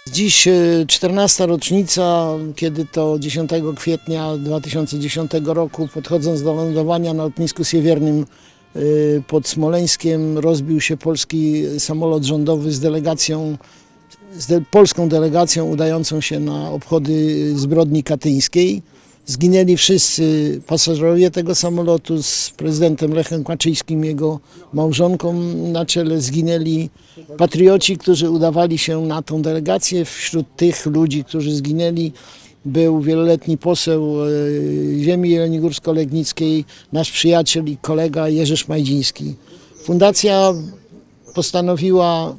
Dziś 14. rocznica, kiedy to 10 kwietnia 2010 roku, podchodząc do lądowania na lotnisku Siewiernym pod Smoleńskiem, rozbił się polski samolot rządowy z polską delegacją udającą się na obchody zbrodni katyńskiej. Zginęli wszyscy pasażerowie tego samolotu z prezydentem Lechem Kaczyńskim, jego małżonką na czele. Zginęli patrioci, którzy udawali się na tą delegację. Wśród tych ludzi, którzy zginęli, był wieloletni poseł ziemi jeleniogórsko-legnickiej, nasz przyjaciel i kolega Jerzy Szmajdziński. Fundacja postanowiła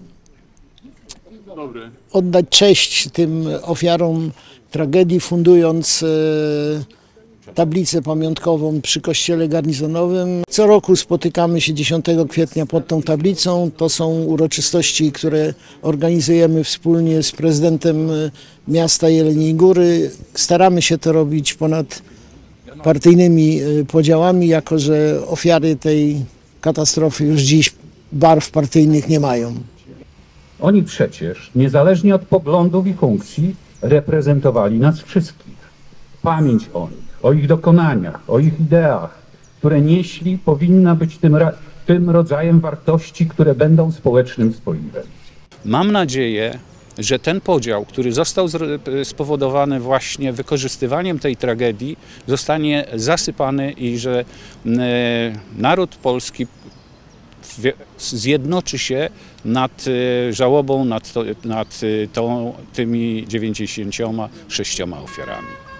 oddać cześć tym ofiarom tragedii, fundując tablicę pamiątkową przy kościele garnizonowym. Co roku spotykamy się 10 kwietnia pod tą tablicą. To są uroczystości, które organizujemy wspólnie z prezydentem miasta Jeleniej Góry. Staramy się to robić ponad partyjnymi podziałami, jako że ofiary tej katastrofy już dziś barw partyjnych nie mają. Oni przecież, niezależnie od poglądów i funkcji, reprezentowali nas wszystkich. Pamięć o nich, o ich dokonaniach, o ich ideach, które nieśli, powinna być tym rodzajem wartości, które będą społecznym spoiwem. Mam nadzieję, że ten podział, który został spowodowany właśnie wykorzystywaniem tej tragedii, zostanie zasypany i że naród polski zjednoczy się nad żałobą nad tymi 96 ofiarami.